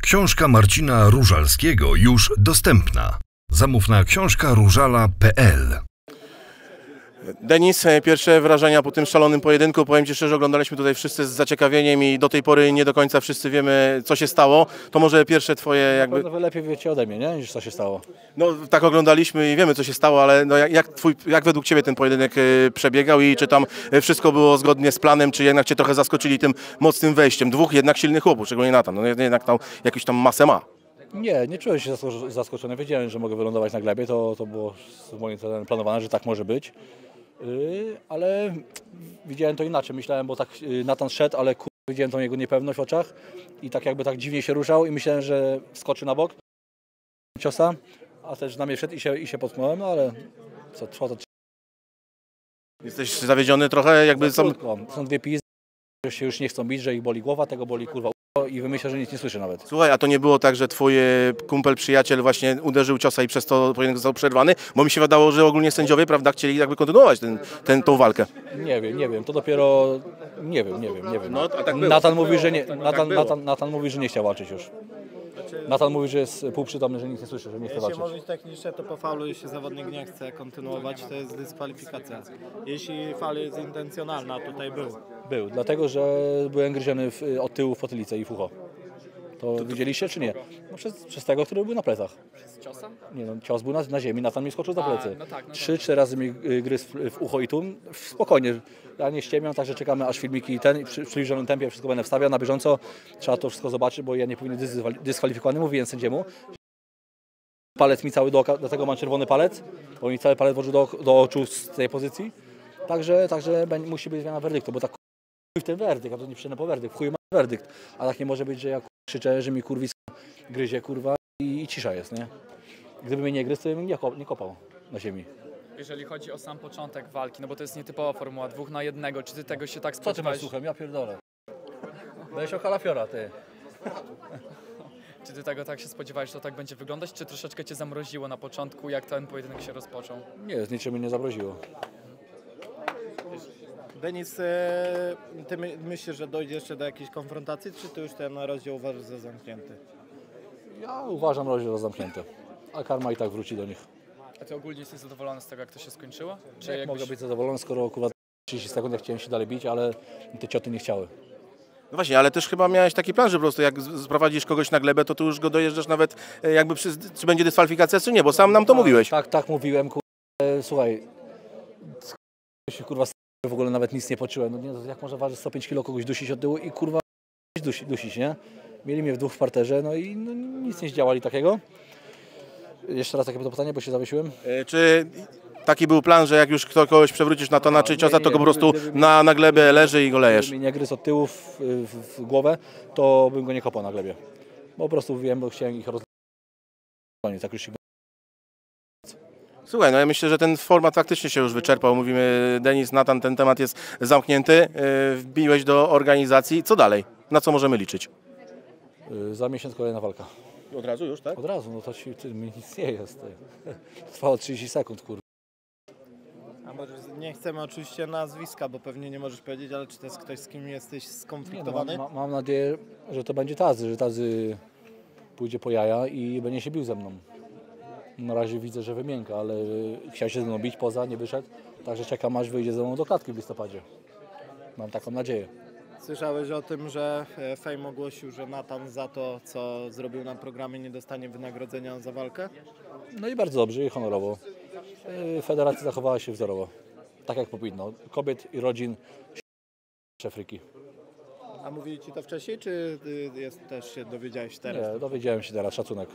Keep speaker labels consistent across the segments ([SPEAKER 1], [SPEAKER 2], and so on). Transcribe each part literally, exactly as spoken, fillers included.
[SPEAKER 1] Książka Marcina Różalskiego już dostępna. Zamów na książka różala kropka p l.
[SPEAKER 2] Denis, pierwsze wrażenia po tym szalonym pojedynku. Powiem Ci szczerze, oglądaliśmy tutaj wszyscy z zaciekawieniem i do tej pory nie do końca wszyscy wiemy, co się stało. To może pierwsze Twoje jakby...
[SPEAKER 3] No, lepiej wiecie ode mnie, nie? Niż co się stało.
[SPEAKER 2] No tak oglądaliśmy i wiemy, co się stało, ale no, jak, twój, jak według Ciebie ten pojedynek przebiegał i czy tam wszystko było zgodnie z planem, czy jednak Cię trochę zaskoczyli tym mocnym wejściem? Dwóch jednak silnych chłopów, szczególnie Natan, no jednak tam jakąś tam masę ma.
[SPEAKER 3] Nie, nie czułem się zaskoczony. Wiedziałem, że mogę wylądować na glebie. To, to było z moim celem planowane, że tak może być. Yy, ale widziałem to inaczej. Myślałem, bo tak yy, Natan szedł, ale kur... widziałem tą jego niepewność w oczach i tak jakby tak dziwnie się ruszał i myślałem, że skoczy na bok ciosa, a też na mnie wszedł i się, i się potknąłem, no ale co trwa to...
[SPEAKER 2] Jesteś zawiedziony trochę jakby...
[SPEAKER 3] Sam... Są dwie pizdy, że się już nie chcą bić, że ich boli głowa, tego boli kurwa i wymyśla, że nic nie słyszy nawet.
[SPEAKER 2] Słuchaj, a to nie było tak, że twój kumpel, przyjaciel właśnie uderzył ciosa i przez to pojedynek został przerwany? Bo mi się wydawało, że ogólnie sędziowie, prawda, chcieli jakby kontynuować ten, ten, tą walkę.
[SPEAKER 3] Nie wiem, nie wiem, to dopiero... Nie wiem, nie wiem, nie wiem.
[SPEAKER 2] No, a tak było.
[SPEAKER 3] Natan mówi, że nie,
[SPEAKER 2] Tak
[SPEAKER 3] Natan,
[SPEAKER 2] było.
[SPEAKER 3] Natan, Natan mówi, że nie chciał walczyć już. Natan mówi, że jest półprzytomny, że nic nie słyszy, że nie chce
[SPEAKER 4] Jeśli
[SPEAKER 3] walczyć.
[SPEAKER 4] może być technicznie, to po faulu, jeśli zawodnik nie chce kontynuować, to jest dyskwalifikacja. Jeśli faul jest intencjonalna, tutaj był.
[SPEAKER 3] Był, dlatego że byłem gryziony w, od tyłu w potylicę i w ucho. To, to widzieliście czy nie? No przez, przez tego, który był na plecach.
[SPEAKER 5] Przez ciosa?
[SPEAKER 3] Nie no, cios był na, na ziemi, Natan mi skoczył za plecy.
[SPEAKER 5] No tak, no
[SPEAKER 3] Trzy, cztery razy mi gryzł w, w ucho i tu. Spokojnie, ja nie ściemiam, także czekamy aż filmiki ten przy przybliżonym tempie wszystko będę wstawiał na bieżąco. Trzeba to wszystko zobaczyć, bo ja nie powinien być dyskwalifikowany. Mówiłem sędziemu. Palec mi cały do oka, dlatego mam czerwony palec, bo mi cały palec włożył do, do oczu z tej pozycji. Także, także musi być zmiana werdyktu, bo tak chuj w ten werdykt, a to nie przyjdę po werdykt, chuj ma werdykt. A tak nie może być, że ja krzyczę, że mi kurwisko gryzie, kurwa i, i cisza jest, nie? Gdyby mnie nie gryzł, to bym nie, kop, nie kopał na ziemi.
[SPEAKER 5] Jeżeli chodzi o sam początek walki, no bo to jest nietypowa formuła dwóch na jednego, czy ty tego się tak
[SPEAKER 3] Co ty masz
[SPEAKER 5] spodziewałeś?
[SPEAKER 3] słuchem? Ja pierdolę. Będziesz o kalafiora, ty.
[SPEAKER 5] Czy ty tego tak się spodziewałeś, że to tak będzie wyglądać, czy troszeczkę cię zamroziło na początku, jak ten pojedynek się rozpoczął?
[SPEAKER 3] Nie, z niczym mnie nie zamroziło.
[SPEAKER 4] Denis, ty my, myślisz, że dojdzie jeszcze do jakiejś konfrontacji, czy ty już ten rozdział uważasz za zamknięty?
[SPEAKER 3] Ja uważam rozdział za zamknięty, a karma i tak wróci do nich.
[SPEAKER 5] A ty ogólnie jesteś zadowolony z tego, jak to się skończyło? Czy
[SPEAKER 3] Jak
[SPEAKER 5] jakbyś...
[SPEAKER 3] mogę być zadowolony, skoro kurwa trzydzieści sekund ja chciałem się dalej bić, ale te cioty nie chciały.
[SPEAKER 2] No właśnie, ale też chyba miałeś taki plan, że po prostu jak sprowadzisz kogoś na glebę, to tu już go dojeżdżasz nawet jakby przy, czy będzie dyskwalifikacja, czy nie, bo sam nam to mówiłeś.
[SPEAKER 3] Tak, tak mówiłem, kurwa. Słuchaj, się kurwa w ogóle nawet nic nie poczułem. No nie, jak może ważyć sto pięć kilo kogoś dusić od tyłu i kurwa dusi, dusić, nie? Mieli mnie w dwóch w parterze, no i no, nic nie zdziałali takiego. Jeszcze raz takie to pytanie, bo się zawiesiłem.
[SPEAKER 2] E, czy taki był plan, że jak już kto, kogoś przewrócisz na tona czy ciosa, to go po prostu
[SPEAKER 3] gdyby,
[SPEAKER 2] na, na glebę leży i go lejesz?
[SPEAKER 3] Gdyby mnie nie gryzł od tyłu w, w, w głowę, to bym go nie kopał na glebie. Bo po prostu wiem, bo chciałem ich rozwiązać. Tak już się...
[SPEAKER 2] Słuchaj, no ja myślę, że ten format faktycznie się już wyczerpał. Mówimy, Denis, Natan, ten temat jest zamknięty. Wbiłeś do organizacji. Co dalej? Na co możemy liczyć?
[SPEAKER 3] Yy, za miesiąc kolejna walka.
[SPEAKER 2] Od razu już, tak?
[SPEAKER 3] Od razu, no to ci, ty, mi nic nie jest. Trwało trzydzieści sekund, kurwa.
[SPEAKER 4] A może nie chcemy oczywiście nazwiska, bo pewnie nie możesz powiedzieć, ale czy to jest ktoś, z kim jesteś skonfliktowany?
[SPEAKER 3] Nie, no, mam, mam nadzieję, że to będzie Tazy, że Tazy pójdzie po jaja i będzie się bił ze mną. Na razie widzę, że wymięka, ale chciał się ze mną bić poza, nie wyszedł. Także czekam, aż wyjdzie ze mną do klatki w listopadzie. Mam taką nadzieję.
[SPEAKER 4] Słyszałeś o tym, że Fame ogłosił, że Natan za to, co zrobił na programie, nie dostanie wynagrodzenia za walkę?
[SPEAKER 3] No i bardzo dobrze i honorowo. Federacja zachowała się wzorowo. Tak jak powinno. Kobiet i rodzin Afryki.
[SPEAKER 4] A mówili ci to wcześniej, czy jest, też się dowiedziałeś teraz?
[SPEAKER 3] Nie, dowiedziałem się teraz. Szacunek.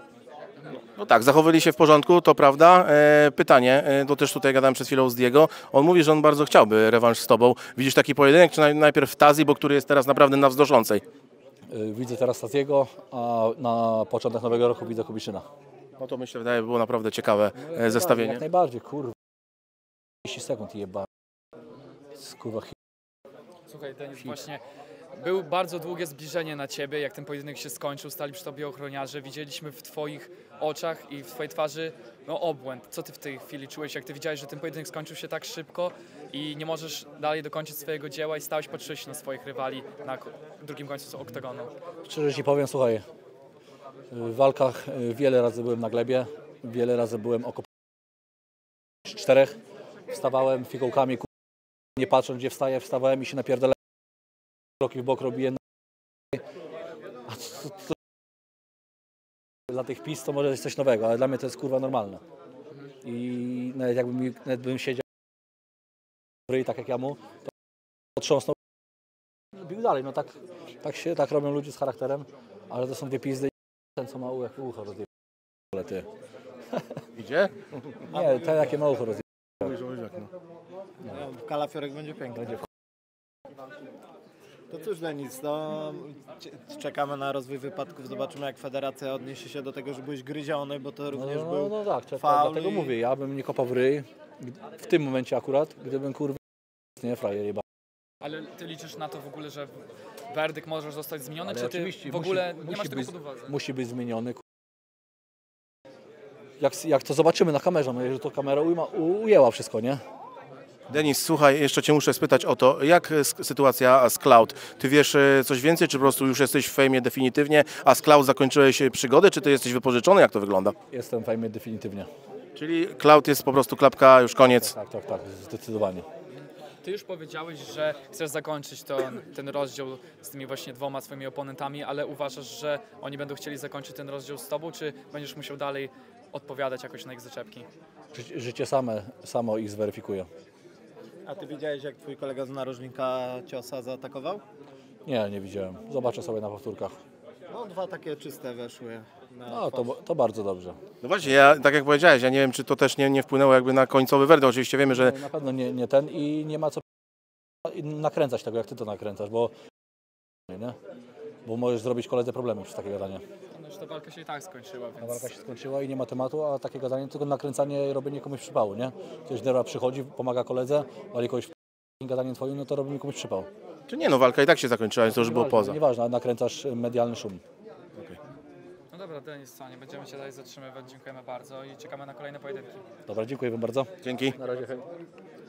[SPEAKER 2] No tak, zachowali się w porządku, to prawda. E, pytanie, e, to też tutaj gadałem przed chwilą z Diego. On mówi, że on bardzo chciałby rewanż z tobą. Widzisz taki pojedynek, czy naj, najpierw Tazi, bo który jest teraz naprawdę na wznoszącej?
[SPEAKER 3] Widzę teraz Taziego, a na początek nowego roku widzę Kubiszyna.
[SPEAKER 2] No to myślę, wydaje, było naprawdę ciekawe e, zestawienie.
[SPEAKER 3] Jak najbardziej, kurwa. trzydzieści sekund jeba. Kurwa.
[SPEAKER 5] Słuchaj, Denis, właśnie był bardzo długie zbliżenie na ciebie, jak ten pojedynek się skończył, stali przy tobie ochroniarze, widzieliśmy w twoich oczach i w twojej twarzy no, obłęd. Co ty w tej chwili czułeś, jak ty widziałeś, że ten pojedynek skończył się tak szybko i nie możesz dalej dokończyć swojego dzieła i stałeś patrzyłeś na swoich rywali na drugim końcu oktagonu?
[SPEAKER 3] Szczerze ci powiem, słuchaj, W walkach wiele razy byłem na glebie, wiele razy byłem okopany czterech. Wstawałem fikołkami, nie patrząc gdzie wstaję, wstawałem i się napierdalałem. Kroki w bok robiłem. A to, to, to... Dla tych pis to może jest coś nowego, ale dla mnie to jest kurwa normalne. I nawet jakbym mi, nawet bym siedział w ryj tak jak ja mu, to otrząsnął. Bił dalej, no tak, tak się, tak robią ludzie z charakterem, ale to są dwie pizdy i ten co ma ucho, ucho rozjebane. Ale ty.
[SPEAKER 2] Idzie?
[SPEAKER 3] Nie, ten jakie ma ucho rozjebane.
[SPEAKER 4] No, Kalafiorek będzie piękny. Będzie. To cóż Denis, no, czekamy na rozwój wypadków, zobaczymy jak federacja odniesie się do tego, że byłeś gryziony, bo to również
[SPEAKER 3] no, no,
[SPEAKER 4] był
[SPEAKER 3] no tak, czekaj,
[SPEAKER 4] faul
[SPEAKER 3] dlatego
[SPEAKER 4] i...
[SPEAKER 3] mówię, ja bym nie kopał w ryj, w tym momencie akurat, gdybym kurwa nie frajer jeba.
[SPEAKER 5] Ale ty liczysz na to w ogóle, że werdykt może zostać zmieniony,
[SPEAKER 3] Ale
[SPEAKER 5] czy ty
[SPEAKER 3] oczywiście,
[SPEAKER 5] w ogóle
[SPEAKER 3] musi,
[SPEAKER 5] nie masz
[SPEAKER 3] musi
[SPEAKER 5] tego
[SPEAKER 3] być,
[SPEAKER 5] pod uwadze?
[SPEAKER 3] musi być zmieniony. Jak, jak to zobaczymy na kamerze, no jeżeli to kamera ujma, ujęła wszystko, nie?
[SPEAKER 2] Denis, słuchaj, jeszcze Cię muszę spytać o to, jak s- sytuacja z Cloud? Ty wiesz e, coś więcej, czy po prostu już jesteś w fejmie definitywnie, a z Cloud zakończyłeś e, przygodę, czy Ty jesteś wypożyczony? Jak to wygląda?
[SPEAKER 3] Jestem w fejmie definitywnie.
[SPEAKER 2] Czyli Cloud jest po prostu klapka, już koniec.
[SPEAKER 3] Tak, tak, tak, zdecydowanie.
[SPEAKER 5] Ty już powiedziałeś, że chcesz zakończyć to, ten rozdział z tymi właśnie dwoma swoimi oponentami, ale uważasz, że oni będą chcieli zakończyć ten rozdział z tobą, czy będziesz musiał dalej odpowiadać jakoś na ich zaczepki?
[SPEAKER 3] Ży- Życie same, samo ich zweryfikuje.
[SPEAKER 4] A ty widziałeś jak twój kolega z narożnika ciosa zaatakował?
[SPEAKER 3] Nie, nie widziałem. Zobaczę sobie na powtórkach.
[SPEAKER 4] No dwa takie czyste weszły. Na
[SPEAKER 3] No to,
[SPEAKER 4] twarz.
[SPEAKER 3] to bardzo dobrze.
[SPEAKER 2] No właśnie, ja, tak jak powiedziałeś, ja nie wiem, czy to też nie, nie wpłynęło jakby na końcowy werdykt. Oczywiście wiemy, że
[SPEAKER 3] Na pewno nie, nie ten i nie ma co nakręcać tego, jak ty to nakręcasz, bo nie? Bo możesz zrobić koledze problemy przez takie gadanie.
[SPEAKER 5] No już ta walka się i tak skończyła,
[SPEAKER 3] Ta
[SPEAKER 5] więc...
[SPEAKER 3] walka się skończyła i nie ma tematu, a takie gadanie, tylko nakręcanie i robienie komuś przypału, nie? Ktoś derwa przychodzi, pomaga koledze, wali kogoś w gadaniem twoim, no to robi mi komuś przypał.
[SPEAKER 2] czy nie, no walka i tak się zakończyła, więc to już było
[SPEAKER 3] Nieważne,
[SPEAKER 2] poza.
[SPEAKER 3] Nieważne, ale nakręcasz medialny szum.
[SPEAKER 5] No dobra, Denis, co, nie będziemy Cię dalej zatrzymywać, dziękujemy bardzo i czekamy na kolejne pojedynki.
[SPEAKER 3] Dobra, dziękuję wam bardzo.
[SPEAKER 2] Dzięki.
[SPEAKER 3] Na razie, hej.